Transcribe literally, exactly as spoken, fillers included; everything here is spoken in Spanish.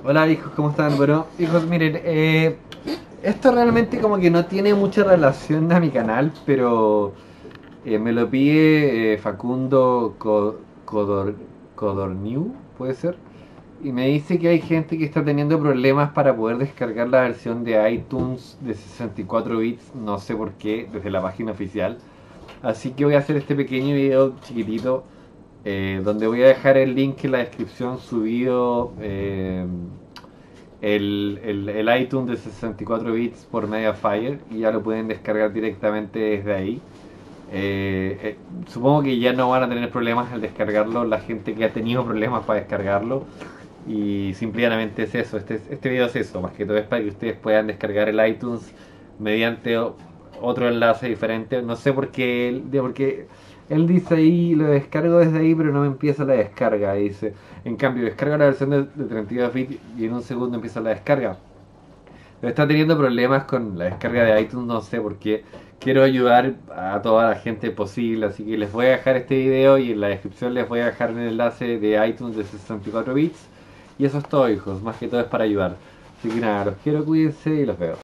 Hola hijos, ¿cómo están? Bueno, hijos, miren, eh, esto realmente como que no tiene mucha relación a mi canal, pero eh, me lo pide eh, Facundo Co- Codor, Codorniu, puede ser, y me dice que hay gente que está teniendo problemas para poder descargar la versión de iTunes de sesenta y cuatro bits, no sé por qué, desde la página oficial. Así que voy a hacer este pequeño video chiquitito eh, donde voy a dejar el link en la descripción subido eh, el, el, el iTunes de sesenta y cuatro bits por Mediafire y ya lo pueden descargar directamente desde ahí. Eh, eh, supongo que ya no van a tener problemas al descargarlo la gente que ha tenido problemas para descargarlo y simplemente es eso, este, este video es eso, más que todo es para que ustedes puedan descargar el iTunes mediante otro enlace diferente. No sé por qué, él- de porque él dice ahí, lo descargo desde ahí, pero no me empieza la descarga. Dice, en cambio, descarga la versión de, de treinta y dos bits y en un segundo empieza la descarga. Pero está teniendo problemas con la descarga de iTunes, no sé por qué. Quiero ayudar a toda la gente posible, así que les voy a dejar este video y en la descripción les voy a dejar el enlace de iTunes de sesenta y cuatro bits. Y eso es todo, hijos, más que todo es para ayudar. Así que nada, los quiero, cuídense y los veo.